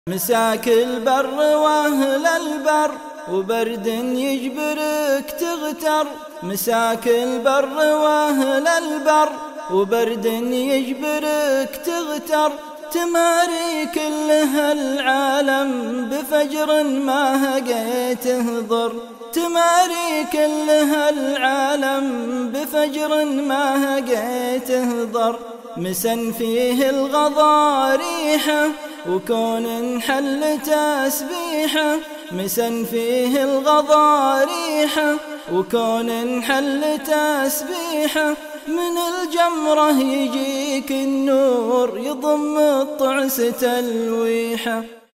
مساك البر واهل البر وبرد يجبرك تغتر. مساك البر واهل البر وبرد يجبرك تغتر. تماري كل هالعالم بفجر ما هقيته ضر. تماري كل هالعالم بفجر ما هقيته ضر. مسن فيه الغضا ريحه وكون حل تسبيحه. مسن فيه الغضا ريحه وكون حل تسبيحه. من الجمرة يجيك النور يضم الطعس تلويحه.